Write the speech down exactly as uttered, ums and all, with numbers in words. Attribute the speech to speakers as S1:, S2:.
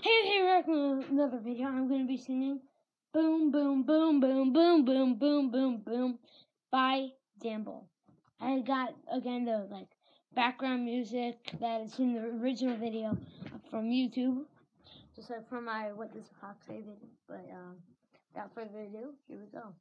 S1: Hey, hey, back with another video. I'm going to be singing Boom, Boom, Boom, Boom, Boom, Boom, Boom, Boom, Boom by Damble. I got, again, the like background music that is in the original video from YouTube, just like from my What Does a Fox Say video. But um, without further ado, here we go.